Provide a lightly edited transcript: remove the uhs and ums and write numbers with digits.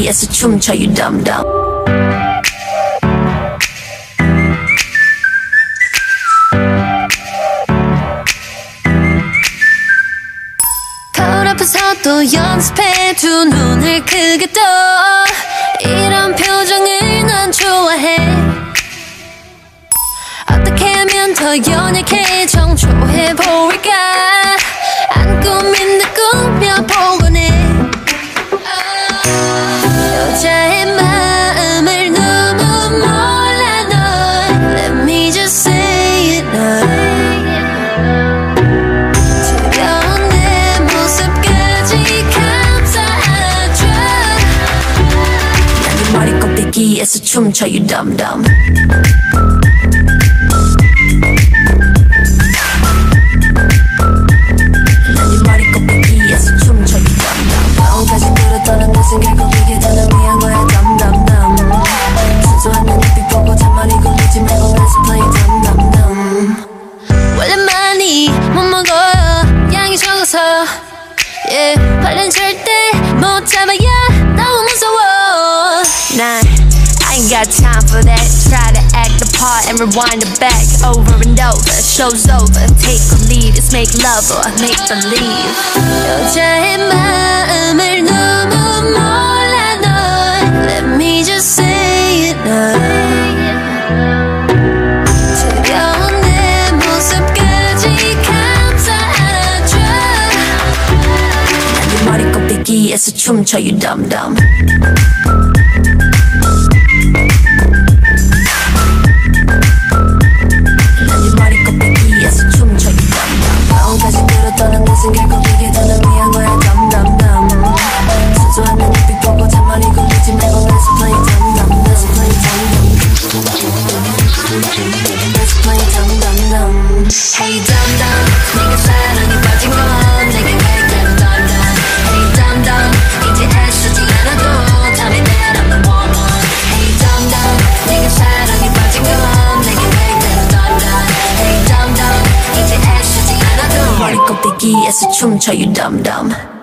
껍데기에서 춤춰 you dumb dumb. 거울 앞에서 또 연습해 두 눈을 크게 떠 이런 표정을 난 좋아해. 어떻게 하면 더 연약해 정초해 보일까. 안 꾸민 듯 꾸며보곤 해. 여자의 마음을 너무 몰라 널. Let me just say it now. 지겨운 내 모습까지 감싸줘. 난 네 머리 껍데기에서 춤춰 you dumb dumb. 결국 이게 다는 위한 거야 dumb dumb dumb. 순수한 내 눈빛 보고 잔머리 굴리지 말고 let's play dumb dumb dumb. 원래 많이 못 먹어요 양이 적어서 yeah. 발은 절대 못 잡아야 너무 무서워. 난 I ain't got time for that. Try to act the part and rewind it back over and over. Show's over. Take a lead. It's make love or make believe. 여자의 마음을 너무 몰라 널. Let me just say it now. 지겨운 내 모습까지 감싸줘. 난 네 머리 껍데기에서 춤춰 you dumb dumb. 결국 이게 다는 위한 거야 dumb dumb dumb. 순수한 내 눈빛 보고 잔머리 굴리지 말고 let's play dumb dumb. Let's play dumb dumb. Let's play dumb dumb dumb. Hey dumb dumb 네가 사랑에 빠진 건 내게 왜 그래 dumb dumb. Hey dumb dumb 이제 애쓰지 않아도 Tell me that I'm the one. Hey dumb dumb 네가 사랑에 빠진 건 내게 왜 그래 dumb dumb. Hey dumb dumb 이제 애쓰지 않아도 머리 껍데기에서 춤춰 you dumb dumb.